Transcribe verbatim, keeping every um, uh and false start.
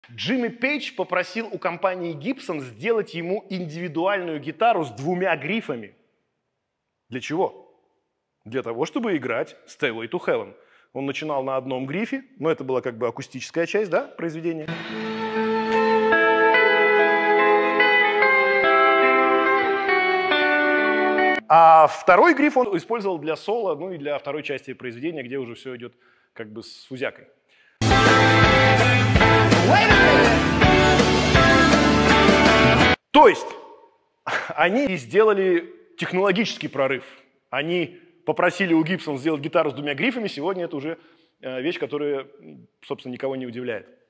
Джимми Пейдж попросил у компании Gibson сделать ему индивидуальную гитару с двумя грифами. Для чего? Для того, чтобы играть Stairway to Heaven. Он начинал на одном грифе, но это была как бы акустическая часть, да, произведения. А второй гриф он использовал для соло, ну и для второй части произведения, где уже все идет как бы с фузякой. То есть они сделали технологический прорыв. Они попросили у Gibson сделать гитару с двумя грифами. Сегодня это уже вещь, которая, собственно, никого не удивляет.